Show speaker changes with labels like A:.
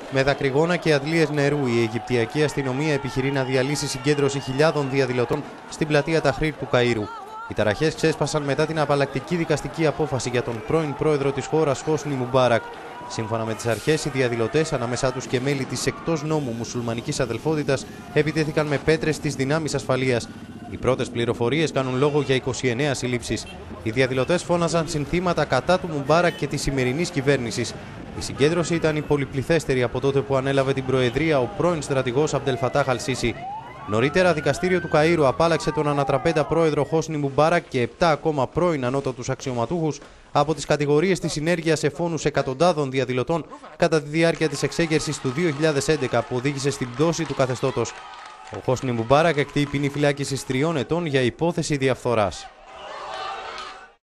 A: Με δακρυγόνα και αντλίες νερού, η Αιγυπτιακή αστυνομία επιχειρεί να διαλύσει συγκέντρωση χιλιάδων διαδηλωτών στην πλατεία Ταχρήρ του Καΐρου. Οι ταραχές ξέσπασαν μετά την απαλλακτική δικαστική απόφαση για τον πρώην πρόεδρο της χώρας, Χόσνι Μουμπάρακ. Σύμφωνα με τις αρχές, οι διαδηλωτές, ανάμεσά τους και μέλη της εκτός νόμου μουσουλμανικής αδελφότητας, επιτέθηκαν με πέτρες στις δυνάμεις ασφαλείας. Οι πρώτες πληροφορίες κάνουν λόγο για 29 συλλήψεις. Οι διαδηλωτές φώναζαν συνθήματα κατά του Μουμπάρακ και της σημερινής κυβέρνησης. Η συγκέντρωση ήταν η πολυπληθέστερη από τότε που ανέλαβε την προεδρία ο πρώην στρατηγός Αμπτελ Φατάχ Αλ-Σίσι. Νωρίτερα, δικαστήριο του Καΐρου απάλλαξε τον ανατραπέντα πρόεδρο Χόσνι Μουμπάρακ και 7 ακόμα πρώην ανώτατους αξιωματούχους από τις κατηγορίες της συνέργειας σε φόνους εκατοντάδων διαδηλωτών κατά τη διάρκεια της εξέγερσης του 2011 που οδήγησε στην πτώση του καθεστώτος. Ο Χόσνι Μουμπάρακ εκτεί ποινή φυλάκισης 3 ετών για υπόθεση διαφθοράς.